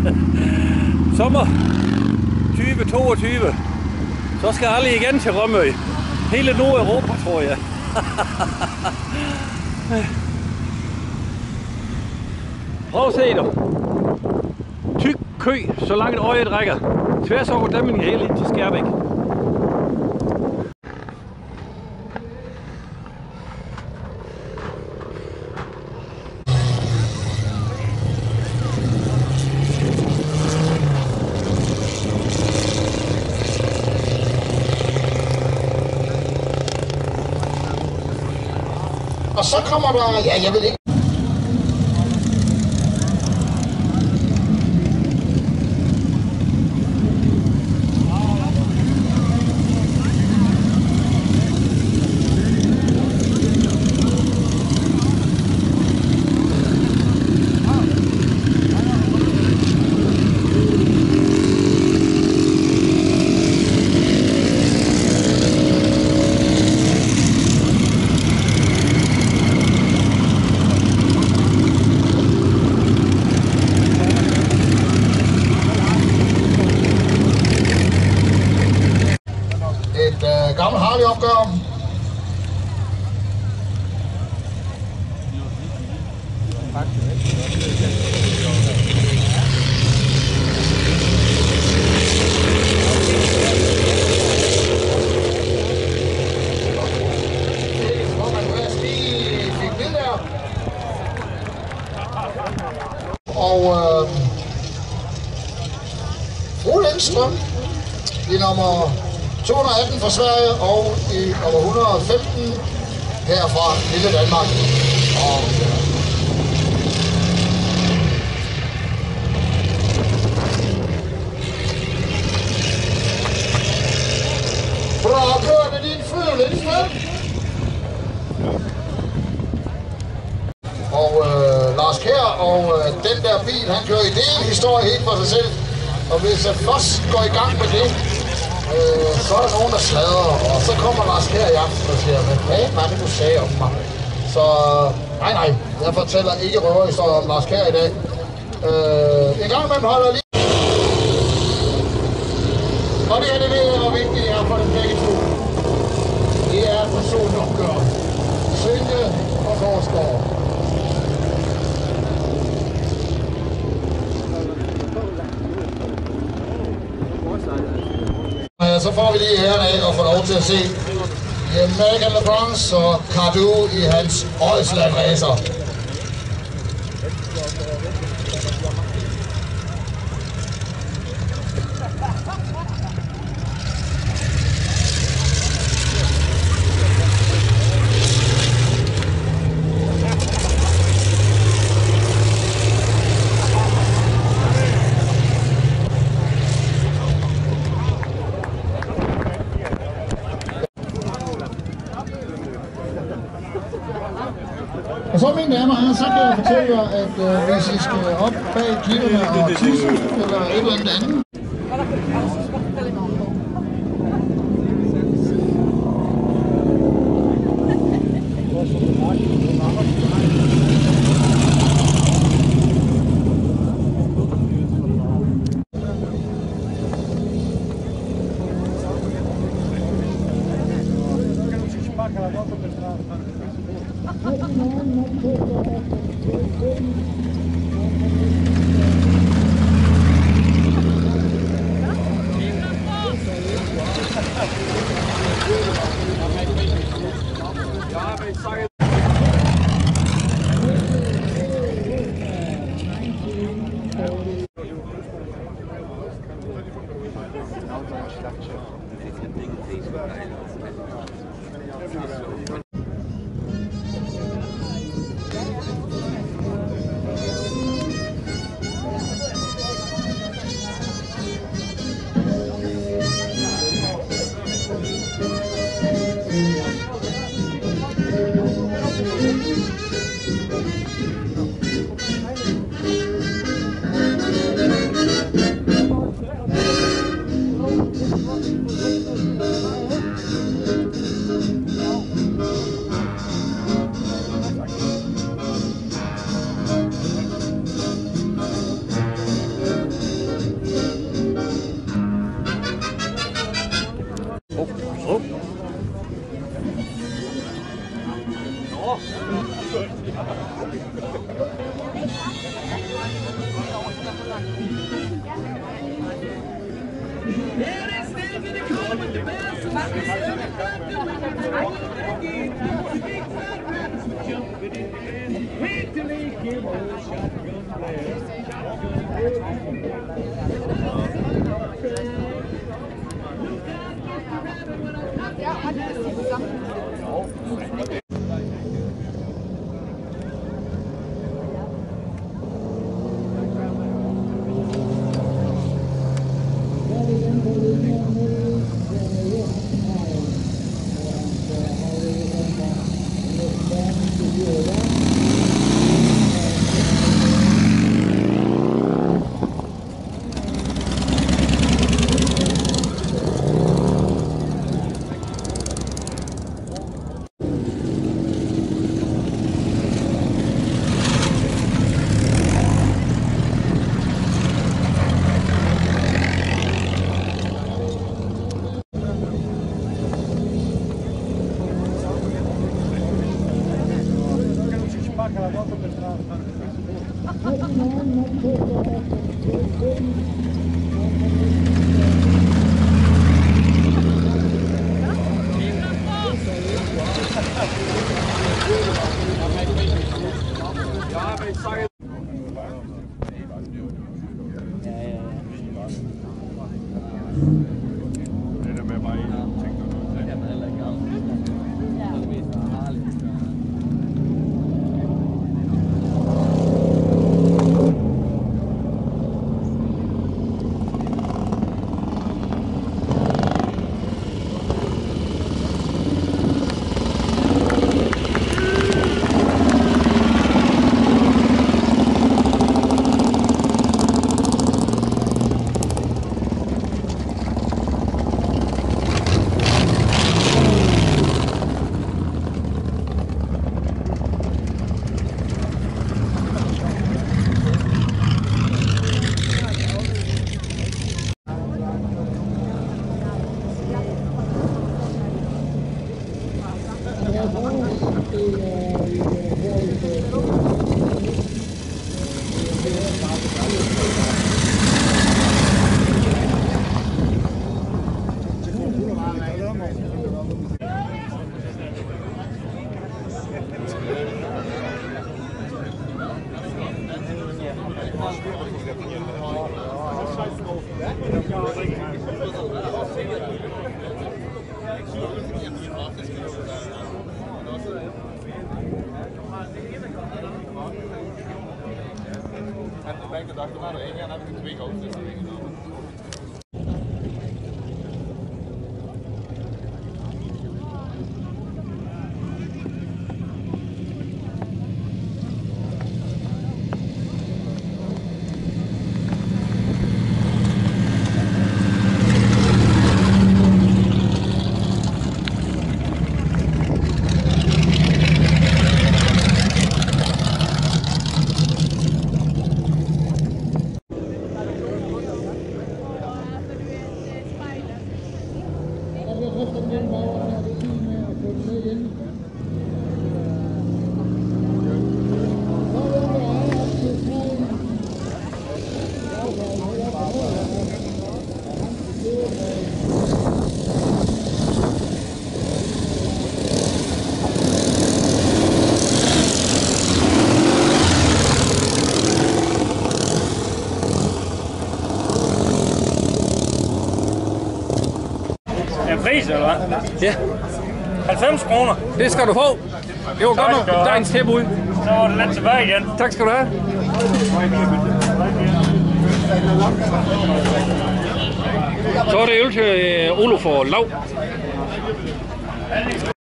Sommer 2022. Så skal alle igen til Rømø. Hele Nordeuropa, tror jeg. Prøv at se du. Tyk kø, så langt øjet rækker. Tværs over dæmningen helt ind til Skærbæk. Og så kommer der, ja, jeg ved ikke. Gammel Harley-opgør. Og Fru Lindstrøm i nummer 218 fra Sverige og i nummer 115 her fra lille Danmark. Og bra kørt med din Fru Lindstrøm. Og Lars Kjær og den der bil, han kører i det en historie helt for sig selv. Og hvis jeg først går i gang med det, så er der nogen, der sladrer, og så kommer Lars Kjær i aften og siger, hvad var det, du sagde om mig? Så nej, jeg fortæller ikke røverhistorier om Lars Kjær i dag. En gang imellem holder lige. Og det her, det ved jeg, hvor vigtigt det er for dem begge to. Det er personopgør. Sønge og Korsgaard. Så får vi lige æren af at få lov til at se Megan LeBronx og Cardu i hans Oisland racer. Og så, mine damer og herrer, så kan jeg fortælle jer, at hvis I skal op bag klitterne og tisse, eller et eller andet. Pris, eller hvad? Ja. 90 kroner. Det skal du få. Det var godt nok dagens tilbud. Så var det lidt tilbage igen. Tak skal du have. Så er det øl til Olof og Lav.